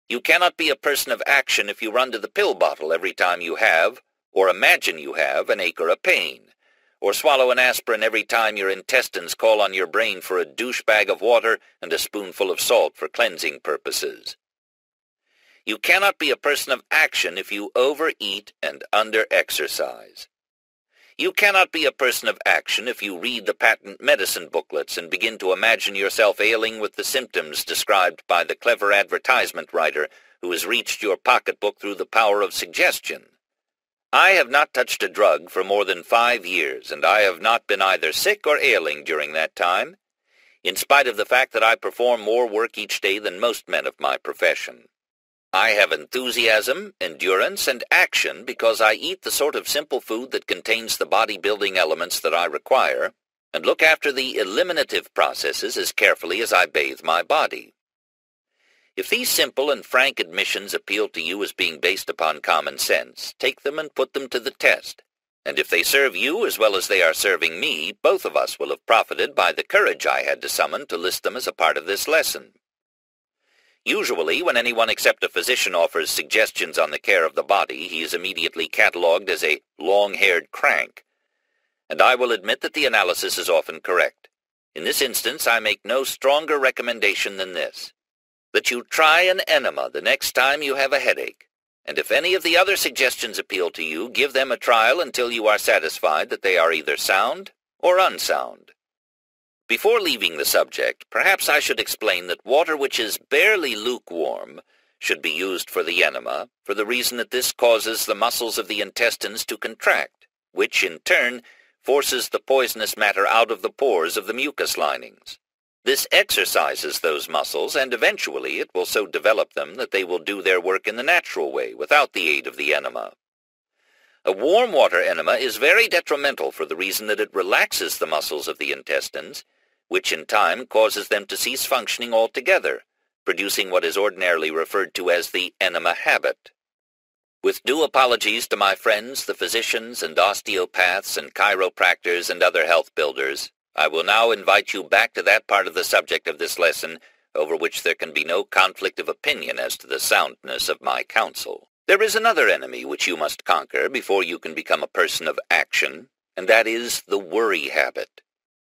You cannot be a person of action if you run to the pill bottle every time you have, or imagine you have, an ache or a pain, or swallow an aspirin every time your intestines call on your brain for a douchebag of water and a spoonful of salt for cleansing purposes. You cannot be a person of action if you overeat and under-exercise. You cannot be a person of action if you read the patent medicine booklets and begin to imagine yourself ailing with the symptoms described by the clever advertisement writer who has reached your pocketbook through the power of suggestion. I have not touched a drug for more than 5 years, and I have not been either sick or ailing during that time, in spite of the fact that I perform more work each day than most men of my profession. I have enthusiasm, endurance, and action because I eat the sort of simple food that contains the body-building elements that I require, and look after the eliminative processes as carefully as I bathe my body. If these simple and frank admissions appeal to you as being based upon common sense, take them and put them to the test. And if they serve you as well as they are serving me, both of us will have profited by the courage I had to summon to list them as a part of this lesson. Usually, when anyone except a physician offers suggestions on the care of the body, he is immediately catalogued as a long-haired crank. And I will admit that the analysis is often correct. In this instance, I make no stronger recommendation than this: that you try an enema the next time you have a headache. And if any of the other suggestions appeal to you, give them a trial until you are satisfied that they are either sound or unsound. Before leaving the subject, perhaps I should explain that water which is barely lukewarm should be used for the enema, for the reason that this causes the muscles of the intestines to contract, which in turn forces the poisonous matter out of the pores of the mucous linings. This exercises those muscles, and eventually it will so develop them that they will do their work in the natural way, without the aid of the enema. A warm water enema is very detrimental for the reason that it relaxes the muscles of the intestines, which in time causes them to cease functioning altogether, producing what is ordinarily referred to as the enema habit. With due apologies to my friends, the physicians and osteopaths and chiropractors and other health builders, I will now invite you back to that part of the subject of this lesson over which there can be no conflict of opinion as to the soundness of my counsel. There is another enemy which you must conquer before you can become a person of action, and that is the worry habit.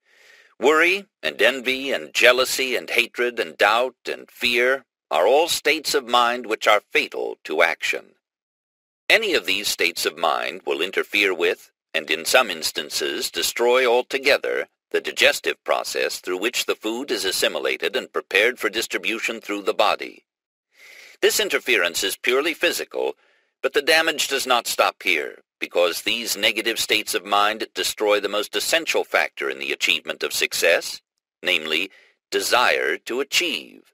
Worry and envy and jealousy and hatred and doubt and fear are all states of mind which are fatal to action. Any of these states of mind will interfere with, and in some instances destroy altogether, the digestive process through which the food is assimilated and prepared for distribution through the body. This interference is purely physical, but the damage does not stop here, because these negative states of mind destroy the most essential factor in the achievement of success, namely, desire to achieve.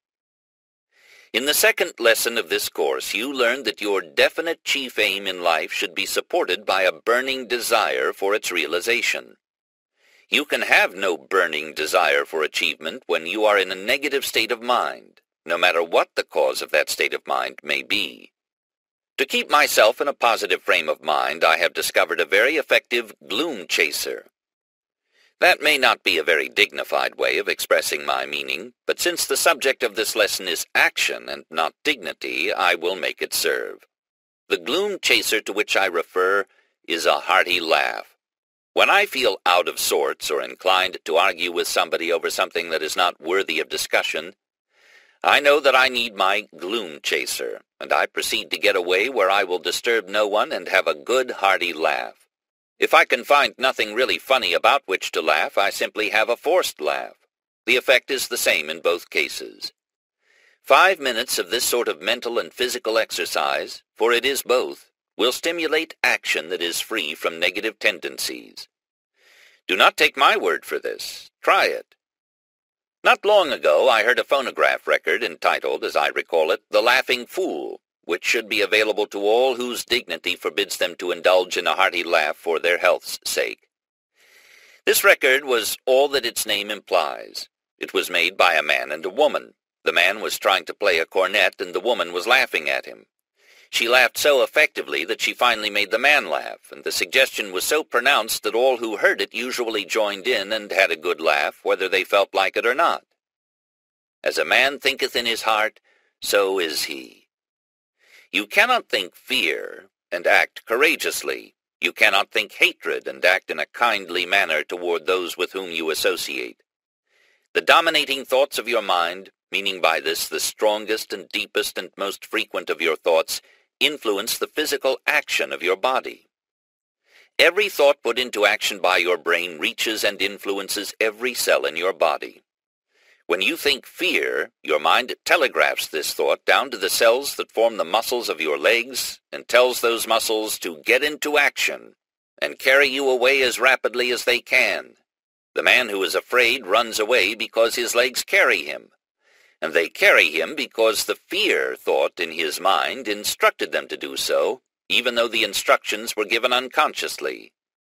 In the second lesson of this course, you learned that your definite chief aim in life should be supported by a burning desire for its realization. You can have no burning desire for achievement when you are in a negative state of mind, no matter what the cause of that state of mind may be. To keep myself in a positive frame of mind, I have discovered a very effective gloom chaser. That may not be a very dignified way of expressing my meaning, but since the subject of this lesson is action and not dignity, I will make it serve. The gloom chaser to which I refer is a hearty laugh. When I feel out of sorts or inclined to argue with somebody over something that is not worthy of discussion, I know that I need my gloom chaser, and I proceed to get away where I will disturb no one and have a good hearty laugh. If I can find nothing really funny about which to laugh, I simply have a forced laugh. The effect is the same in both cases. 5 minutes of this sort of mental and physical exercise, for it is both, will stimulate action that is free from negative tendencies. Do not take my word for this. Try it. Not long ago I heard a phonograph record entitled, as I recall it, "The Laughing Fool," which should be available to all whose dignity forbids them to indulge in a hearty laugh for their health's sake. This record was all that its name implies. It was made by a man and a woman. The man was trying to play a cornet, and the woman was laughing at him. She laughed so effectively that she finally made the man laugh, and the suggestion was so pronounced that all who heard it usually joined in and had a good laugh, whether they felt like it or not. As a man thinketh in his heart, so is he. You cannot think fear and act courageously. You cannot think hatred and act in a kindly manner toward those with whom you associate. The dominating thoughts of your mind, meaning by this the strongest and deepest and most frequent of your thoughts, influence the physical action of your body. Every thought put into action by your brain reaches and influences every cell in your body. When you think fear, your mind telegraphs this thought down to the cells that form the muscles of your legs and tells those muscles to get into action and carry you away as rapidly as they can. The man who is afraid runs away because his legs carry him, and they carry him because the fear thought in his mind instructed them to do so, even though the instructions were given unconsciously.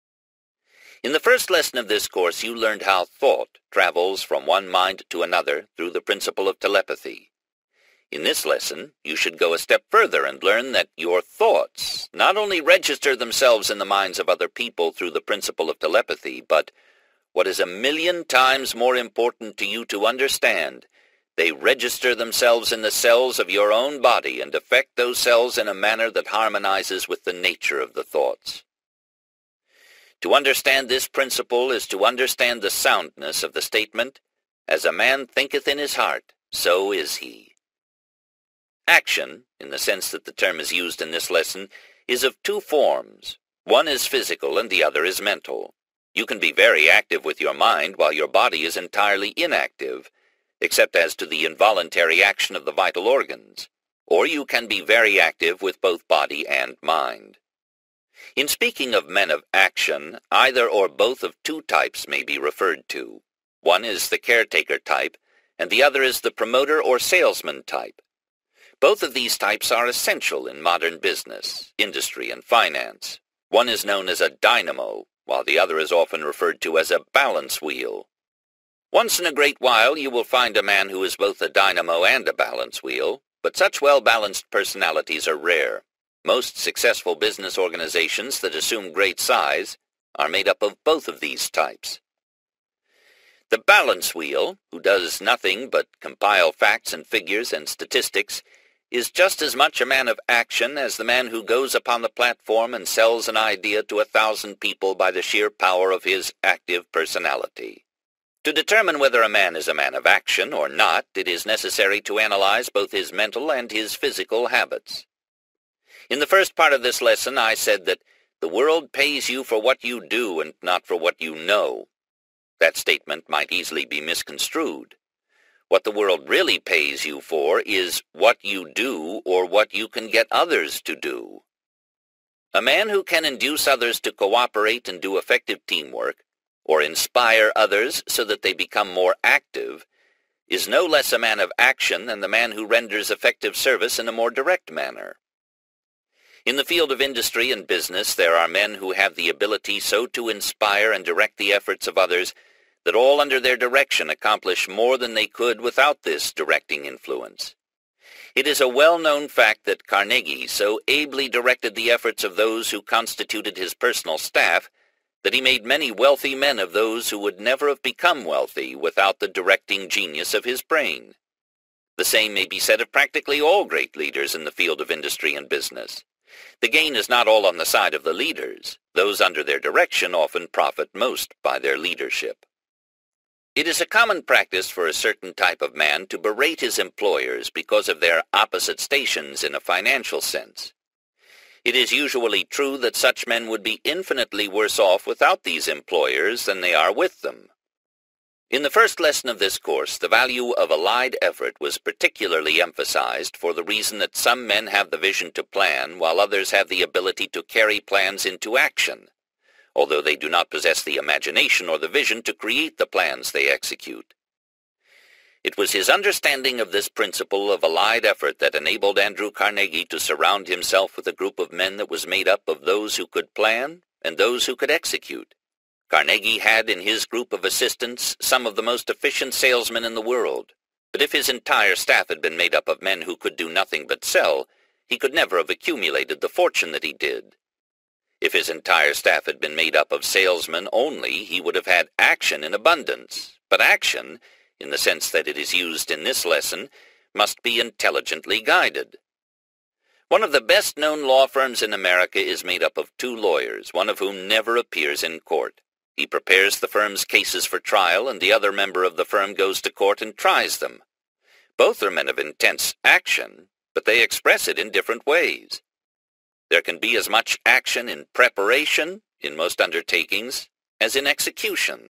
In the first lesson of this course, you learned how thought travels from one mind to another through the principle of telepathy. In this lesson, you should go a step further and learn that your thoughts not only register themselves in the minds of other people through the principle of telepathy, but, what is 1,000,000 times more important to you to understand, they register themselves in the cells of your own body and affect those cells in a manner that harmonizes with the nature of the thoughts. To understand this principle is to understand the soundness of the statement, "As a man thinketh in his heart, so is he." Action, in the sense that the term is used in this lesson, is of two forms. One is physical and the other is mental. You can be very active with your mind while your body is entirely inactive, except as to the involuntary action of the vital organs, or you can be very active with both body and mind. In speaking of men of action, either or both of two types may be referred to. One is the caretaker type, and the other is the promoter or salesman type. Both of these types are essential in modern business, industry, and finance. One is known as a dynamo, while the other is often referred to as a balance wheel. Once in a great while you will find a man who is both a dynamo and a balance wheel, but such well-balanced personalities are rare. Most successful business organizations that assume great size are made up of both of these types. The balance wheel, who does nothing but compile facts and figures and statistics, is just as much a man of action as the man who goes upon the platform and sells an idea to 1,000 people by the sheer power of his active personality. To determine whether a man is a man of action or not, it is necessary to analyze both his mental and his physical habits. In the first part of this lesson, I said that the world pays you for what you do and not for what you know. That statement might easily be misconstrued. What the world really pays you for is what you do or what you can get others to do. A man who can induce others to cooperate and do effective teamwork, or inspire others so that they become more active, is no less a man of action than the man who renders effective service in a more direct manner. In the field of industry and business, there are men who have the ability so to inspire and direct the efforts of others that all under their direction accomplish more than they could without this directing influence. It is a well-known fact that Carnegie so ably directed the efforts of those who constituted his personal staff that he made many wealthy men of those who would never have become wealthy without the directing genius of his brain. The same may be said of practically all great leaders in the field of industry and business. The gain is not all on the side of the leaders. Those under their direction often profit most by their leadership. It is a common practice for a certain type of man to berate his employers because of their opposite stations in a financial sense. It is usually true that such men would be infinitely worse off without these employers than they are with them. In the first lesson of this course, the value of allied effort was particularly emphasized for the reason that some men have the vision to plan, while others have the ability to carry plans into action, although they do not possess the imagination or the vision to create the plans they execute. It was his understanding of this principle of allied effort that enabled Andrew Carnegie to surround himself with a group of men that was made up of those who could plan and those who could execute. Carnegie had in his group of assistants some of the most efficient salesmen in the world, but if his entire staff had been made up of men who could do nothing but sell, he could never have accumulated the fortune that he did. If his entire staff had been made up of salesmen only, he would have had action in abundance, but action, in the sense that it is used in this lesson, must be intelligently guided. One of the best-known law firms in America is made up of two lawyers, one of whom never appears in court. He prepares the firm's cases for trial, and the other member of the firm goes to court and tries them. Both are men of intense action, but they express it in different ways. There can be as much action in preparation, in most undertakings, as in execution.